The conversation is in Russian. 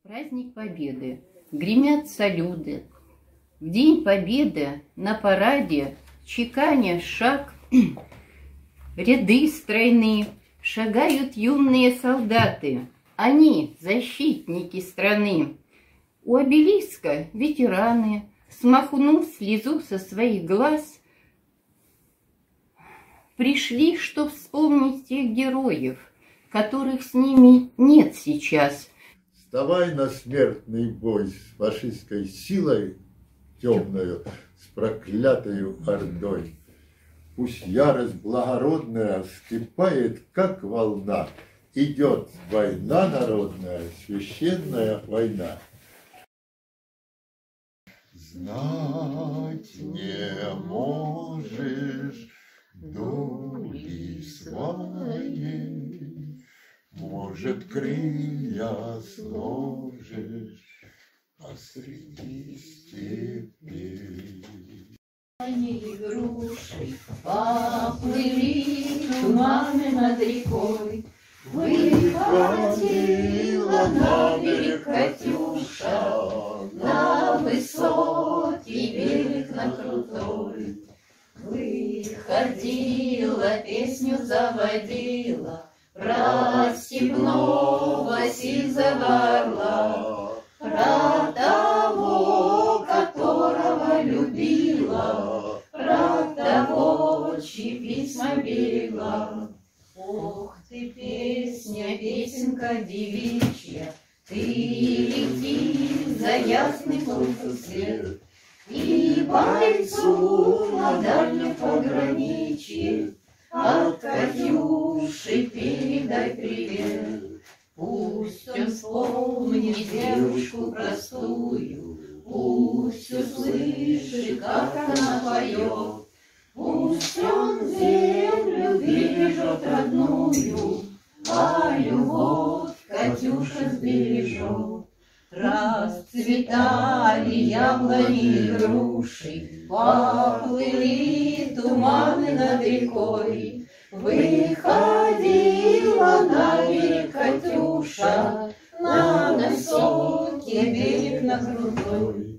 Праздник Победы. Гремят салюты. В День Победы на параде, чеканя шаг, ряды стройные, шагают юные солдаты. Они защитники страны. У обелиска ветераны, смахнув слезу со своих глаз, пришли, чтоб вспомнить тех героев, которых с ними нет сейчас. Вставай на смертный бой с фашистской силой темною, с проклятою ордой. Пусть ярость благородная вскипает, как волна. Идет война народная, священная война. Знать не можешь доли своей, может, крылья сложишь посреди степей. Они груши поплыли туманы над рекой, выходила на берег Катюша, на высокий берег, на крутой. Выходила, песню заводила про степного сизого орла, про того, которого любила, про того, чьи письма берегла. Ох ты, песня, песенка девичья, ты лети за ясный солнцем свет, и бойцу на дальнем пограничье от Катюши передай привет. Пусть он вспомнит девушку простую, пусть услышит, как она поет. Пусть он землю бережет родную, а любовь Катюша сбережет. Расцветали яблони и груши, поплыли туманы над рекой. Выходила на берег Катюша, на высокий берег, на крутой.